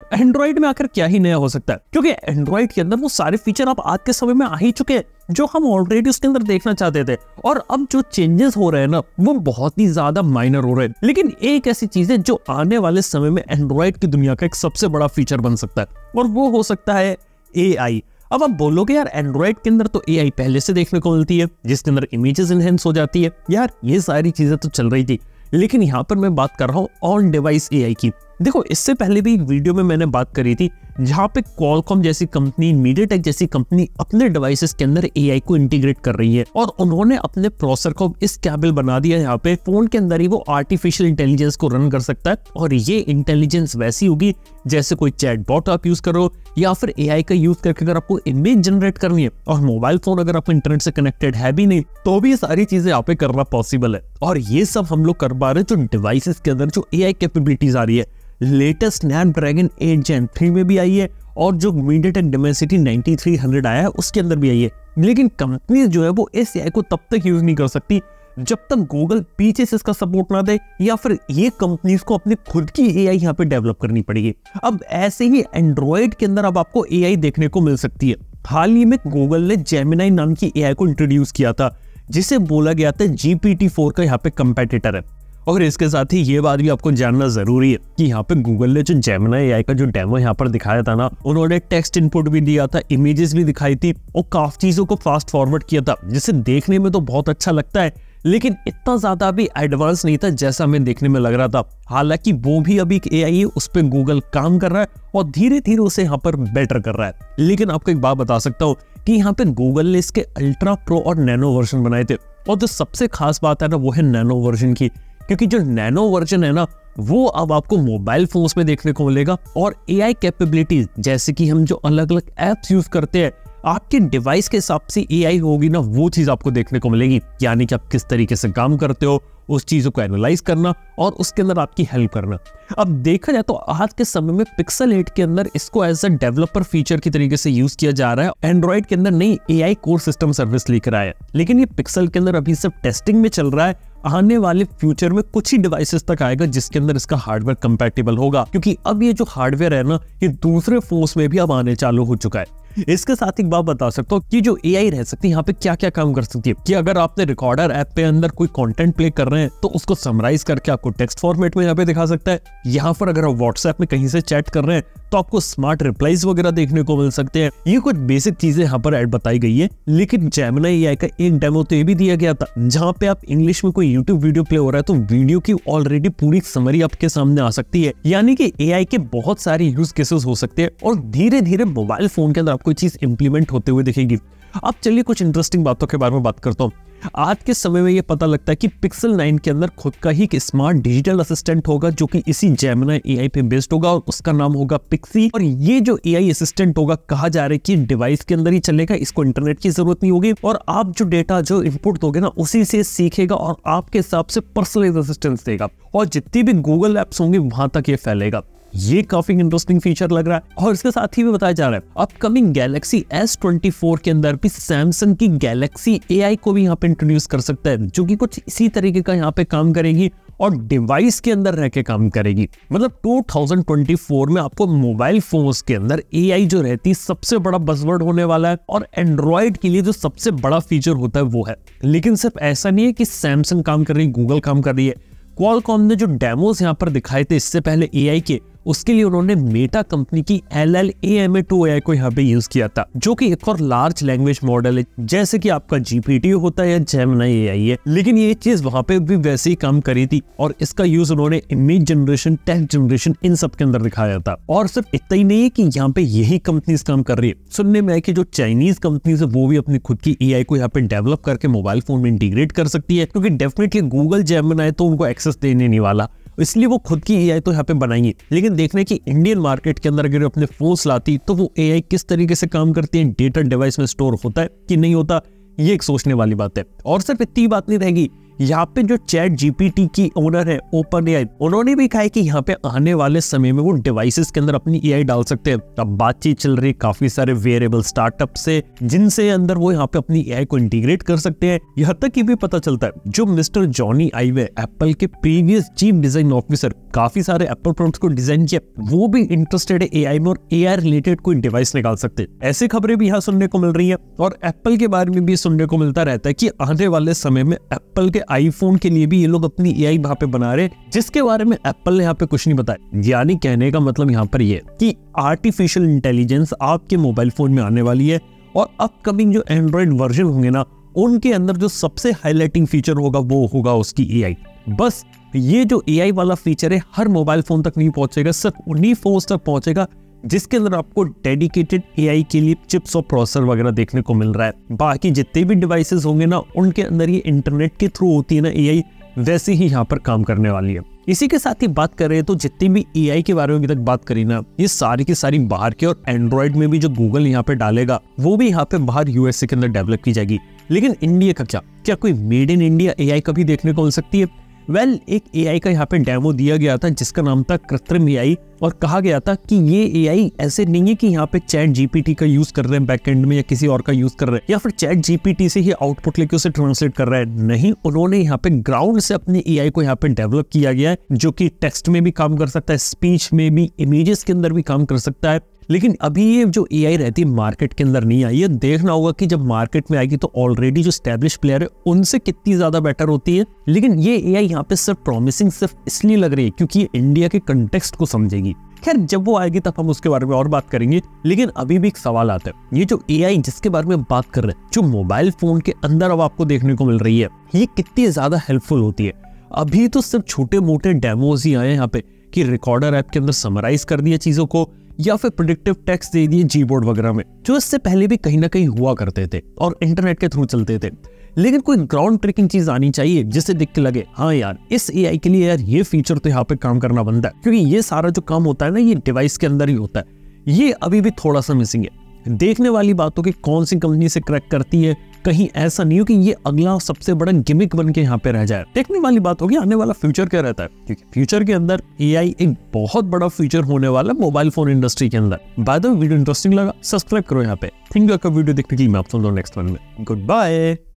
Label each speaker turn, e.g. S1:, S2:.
S1: Android में आकर क्या ही नया हो सकता है, क्योंकि एंड्रॉइड के अंदर वो सारे फीचर आप आज के समय में आ ही चुके हैं जो हम ऑलरेडी उसके अंदर देखना चाहते थे। और अब जो चेंजेस हो रहे हैं ना, वो बहुत ही ज्यादा माइनर हो रहे हैं। लेकिन एक ऐसी चीज है जो आने वाले समय में एंड्रॉइड की दुनिया का एक सबसे बड़ा फीचर बन सकता है, और वो हो सकता है AI। अब आप बोलोगे यार एंड्रॉइड के अंदर तो AI पहले से देखने को मिलती है, जिसके अंदर इमेजेस इनहेंस हो जाती है। यार ये सारी चीजें तो चल रही थी, लेकिन यहाँ पर मैं बात कर रहा हूँ ऑन डिवाइस AI की। देखो, इससे पहले भी एक वीडियो में मैंने बात करी थी जहाँ पे क्वालकॉम जैसी कंपनी, मीडियाटेक जैसी कंपनी अपने डिवाइसेस के अंदर AI को इंटीग्रेट कर रही है, और उन्होंने अपने प्रोसेसर को इस कैपेबल बना दिया यहाँ पे फोन के अंदर ही वो आर्टिफिशियल इंटेलिजेंस को रन कर सकता है। और ये इंटेलिजेंस वैसी होगी जैसे कोई चैटबॉट आप यूज करो, या फिर AI का यूज करके अगर आपको इमेज जनरेट करनी है, और मोबाइल फोन अगर आपको इंटरनेट से कनेक्टेड है भी नहीं, तो भी ये सारी चीजें यहाँ पे करना पॉसिबल है। और ये सब हम लोग कर पा रहे हैं जो डिवाइसेस के अंदर जो AI कैपेबिलिटीज आ रही है। लेटेस्ट स्नैपड्रैगन 8 Gen 3 में भी आई है, और जो मीडियाटेक डिमेंसिटी 9300 आया है उसके अंदर भी आई है। लेकिन कंपनीज जो है वो इस AI को तब तक यूज नहीं कर सकती जब तक गूगल पीछे से इसका सपोर्ट ना दे, या फिर ये कंपनीज को अपनी खुद की AI यहाँ पे डेवलप करनी पड़ेगी। अब ऐसे ही एंड्रॉइड के अंदर अब आपको AI देखने को मिल सकती है। हाल ही में गूगल ने जेमिनाई नाम की AI को इंट्रोड्यूस किया था, जिसे बोला गया था GPT-4 का यहाँ पे कंपेटिटर है। और इसके साथ ही ये बात भी आपको जानना जरूरी है कि यहाँ पे गूगल ने जो जेमिनाई AI का जो डेमो यहाँ पर दिखाया था ना, उन्होंने टेक्स्ट इनपुट भी दिया था, इमेजेस भी दिखाई थी, और काफी चीजों को फास्ट फॉरवर्ड किया था, जिसे देखने में तो बहुत अच्छा लगता है, लेकिन इतना ज्यादा भी एडवांस नहीं था जैसा हमें देखने में लग रहा था। हालांकि वो भी अभी एक AI है, उस पर गूगल काम कर रहा है और धीरे धीरे उसे यहाँ पर बेटर कर रहा है। लेकिन आपको एक बात बता सकता हूँ कि यहाँ पे गूगल ने इसके अल्ट्रा प्रो और नैनो वर्जन बनाए थे, और जो सबसे खास बात है ना वो है नैनो वर्जन की, क्योंकि जो नैनो वर्जन है ना वो अब आपको मोबाइल फोन्स में देखने को मिलेगा, और AI कैपेबिलिटीज जैसे कि हम जो अलग अलग एप्स यूज करते हैं, आपके डिवाइस के हिसाब से AI होगी ना, वो चीज आपको देखने को मिलेगी। यानी कि आप किस तरीके से काम करते हो, उस चीजों को एनालाइज करना और उसके अंदर आपकी हेल्प करना। अब देखा जाए तो आज के समय में पिक्सल 8 के अंदर इसको एज अ डेवलपर फीचर की तरीके से यूज किया जा रहा है। एंड्रॉइड के अंदर नई AI कोर सिस्टम सर्विस लेकर आया है, लेकिन ये पिक्सल के अंदर अभी सब टेस्टिंग में चल रहा है। आने वाले फ्यूचर में कुछ ही डिवाइसेस तक आएगा जिसके अंदर इसका हार्डवेयर कंपैटिबल होगा, क्योंकि अब ये जो हार्डवेयर है ना, ये दूसरे फोन्स में भी अब आने चालू हो चुका है। इसके साथ एक बात बता सकता हूँ कि जो AI रह सकती है यहाँ पे क्या क्या काम कर सकती है, कि अगर आपने रिकॉर्डर ऐप पे अंदर कोई कंटेंट प्ले कर रहे हैं तो उसको समराइज करके आपको टेक्स्ट फॉर्मेट में यहाँ पे दिखा सकता है। यहाँ पर अगर आप व्हाट्सएप में कहीं से चैट कर रहे हैं तो आपको स्मार्ट रिप्लाईज वगैरह देखने को मिल सकते हैं। ये कुछ बेसिक चीजें यहाँ पर ऐड बताई गई है। लेकिन जेमिनाई AI का एक डेमो तो ये भी दिया गया था जहाँ पे आप इंग्लिश में कोई यूट्यूब वीडियो प्ले हो रहा है तो वीडियो की ऑलरेडी पूरी समरी आपके सामने आ सकती है। यानी कि AI के बहुत सारे यूज केसेस हो सकते हैं और धीरे धीरे मोबाइल फोन के अंदर आपको चीज इंप्लीमेंट होते हुए दिखेगी। अब चलिए कुछ इंटरेस्टिंग बातों के बारे में बात करता हूँ। आज के समय में ये पता लगता है कि पिक्सल 9 के अंदर खुद का ही एक स्मार्ट डिजिटल असिस्टेंट होगा जो कि इसी जेमिनाई AI पे बेस्ड होगा और उसका नाम होगा पिक्सी। और ये जो AI असिस्टेंट होगा, कहा जा रहा है कि डिवाइस के अंदर ही चलेगा, इसको इंटरनेट की जरूरत नहीं होगी, और आप जो डेटा जो इनपुट दोगे ना उसी से सीखेगा और आपके हिसाब से पर्सनलाइज असिस्टेंस देगा, और जितनी भी गूगल एप्स होंगे वहां तक ये फैलेगा। ये काफी इंटरेस्टिंग फीचर लग रहा है। और इसके साथ ही भी बताया जा रहा है अपकमिंग गैलेक्सी S24 के अंदर भी सैमसंग की गैलेक्सी AI को भी यहाँ पे इंट्रोड्यूस कर सकता है, जो कि कुछ इसी तरीके का यहाँ पे काम करेगी और डिवाइस के अंदर रह के काम करेगी। मतलब 2024 में आपको मोबाइल फोन्स के अंदर AI जो रहती है सबसे बड़ा बज़वर्ड होने वाला है, और एंड्रॉइड के लिए जो सबसे बड़ा फीचर होता है वो है। लेकिन सिर्फ ऐसा नहीं है कि सैमसंग काम कर रही है, गूगल काम कर रही है। क्वालकॉम ने जो डेमोस यहाँ पर दिखाए थे इससे पहले AI के, उसके लिए उन्होंने मेटा कंपनी की LLaMA2 AI को यहाँ पे यूज किया था, जो कि एक और लार्ज लैंग्वेज मॉडल है जैसे कि आपका GPT होता है या जेमिनाई AI है। लेकिन ये चीज वहां पे भी वैसे ही काम करी थी, और इसका यूज उन्होंने इमेज जनरेशन, टेक्स्ट जनरेशन, इन सब के अंदर दिखाया था। और सिर्फ इतना ही नहीं है कि यहाँ पे यही कंपनीज काम कर रही है। सुनने में आया कि जो चाइनीज कंपनीज है वो भी अपनी खुद की AI को यहाँ पे डेवलप करके मोबाइल फोन में इंटीग्रेट कर सकती है, क्योंकि डेफिनेटली गूगल जेमिनाई तो उनको एक्सेस देने नहीं वाला, इसलिए वो खुद की AI तो यहाँ पे बनाएंगे। लेकिन देखने की इंडियन मार्केट के अंदर अगर अपने फोन्स लाती तो वो AI किस तरीके से काम करती है, डेटा डिवाइस में स्टोर होता है कि नहीं होता, ये एक सोचने वाली बात है। और सिर्फ इतनी बात नहीं रहेगी यहाँ पे जो चैट जीपीटी की ओनर है ओपन एआई, उन्होंने भी कहा है कि यहाँ पे आने वाले समय में वो डिवाइसेस के अंदर अपनी एआई डाल सकते हैं। अब बातचीत चल रही काफी सारे वेरिएबल स्टार्टअप से, जिनसे अंदर वो यहाँ पे अपनी एआई को इंटीग्रेट कर सकते हैं। यहाँ तक कि भी पता चलता है जो मिस्टर जॉनी आइव है, एप्पल के प्रीवियस चीफ डिजाइन ऑफिसर, काफी सारे एप्पल प्रोडक्ट्स को डिजाइन किया, वो भी इंटरेस्टेड है एआई में और एआई रिलेटेड कोई डिवाइस निकाल सकते हैं। ऐसी खबरें भी यहाँ सुनने को मिल रही है और एप्पल के बारे में भी सुनने को मिलता रहता है कि आने वाले समय में एप्पल के आईफोन के लिए भी ये लोग अपनी एआई वहां पे बना रहे, जिसके बारे में एप्पल ने यहाँ पे कुछ नहीं बताया। यानी कहने का मतलब यहाँ पर ये कि आर्टिफिशियल इंटेलिजेंस आपके मोबाइल फोन में आने वाली है और अपकमिंग जो एंड्रॉइड वर्जन होंगे ना, उनके अंदर जो सबसे हाईलाइटिंग फीचर होगा वो होगा उसकी एआई। बस ये जो एआई वाला फीचर है हर मोबाइल फोन तक नहीं पहुंचेगा, सिर्फ उन्हीं फोन तक पहुंचेगा जिसके अंदर आपको डेडिकेटेड एआई के लिए चिप्स और प्रोसेसर वगैरह देखने को मिल रहा है। बाकी जितने भी डिवाइसेस होंगे ना, उनके अंदर ये इंटरनेट के थ्रू होती है ना एआई, वैसे ही यहाँ पर काम करने वाली है। इसी के साथ ही बात करें तो जितनी भी एआई के बारे में अभी तक बात करी ना, ये सारी की सारी बाहर के, और एंड्रॉइड में भी जो गूगल यहाँ पे डालेगा वो भी यहाँ पे बाहर यूएसए के अंदर डेवलप की जाएगी। लेकिन इंडिया का क्या कोई मेड इन इंडिया एआई कभी देखने को मिल सकती है? एक एआई का यहाँ पे डेमो दिया गया था जिसका नाम था कृत्रिम एआई, और कहा गया था कि ये एआई ऐसे नहीं है कि यहाँ पे चैट जीपीटी का यूज कर रहे हैं बैकएंड में या किसी और का यूज कर रहे हैं या फिर चैट जीपीटी से ही आउटपुट लेके उसे ट्रांसलेट कर रहा है। नहीं, उन्होंने यहाँ पे ग्राउंड से अपनी एआई को यहाँ पे डेवलप किया गया है, जो कि टेक्स्ट में भी काम कर सकता है, स्पीच में भी, इमेजेस के अंदर भी काम कर सकता है। लेकिन अभी ये जो एआई रहती है मार्केट के अंदर नहीं आई है। देखना होगा कि जब मार्केट में आएगी तो ऑलरेडी जो एस्टैब्लिश प्लेयर है उनसे कितनी ज्यादा बेटर होती है। लेकिन ये एआई यहाँ पे सिर्फ प्रॉमिसिंग सिर्फ इसलिए लग रही है क्योंकि ये इंडिया के कंटेक्स्ट को समझेगी। खैर, जब वो आएगी तब हम उसके बारे में और बात करेंगे। लेकिन अभी भी एक सवाल आता है, ये जो एआई जिसके बारे में बात कर रहे हैं, जो मोबाइल फोन के अंदर अब आपको देखने को मिल रही है, ये कितनी ज्यादा हेल्पफुल होती है। अभी तो सिर्फ छोटे मोटे डेमोज ही आए यहाँ पे कि रिकॉर्डर ऐप के अंदर समराइज कर दिया चीजों को या फिर प्रेडिक्टिव टेक्स्ट दे दिए जीबोर्ड वगैरह में, जो इससे पहले भी कहीं ना कहीं हुआ करते थे और इंटरनेट के थ्रू चलते थे। लेकिन कोई ग्राउंड ब्रेकिंग चीज आनी चाहिए जिससे दिख के लगे हाँ यार, इस एआई के लिए यार ये फीचर तो यहाँ पे काम करना बनता है, क्योंकि ये सारा जो काम होता है ना, ये डिवाइस के अंदर ही होता है। ये अभी भी थोड़ा सा मिसिंग है। देखने वाली बात हो कि कौन सी कंपनी से क्रैक करती है, कहीं ऐसा नहीं हो कि ये अगला सबसे बड़ा गिमिक बन के यहाँ पे रह जाए। देखने वाली बात होगी आने वाला फ्यूचर क्या रहता है, क्योंकि फ्यूचर के अंदर एआई एक बहुत बड़ा फीचर होने वाला है मोबाइल फोन इंडस्ट्री के अंदर। By the way, video interesting लगा, सब्सक्राइब करो यहाँ पे। थैंक यू आपका वीडियो देखने के लिए। मैं आपसे नेक्स्ट वन में। Good bye.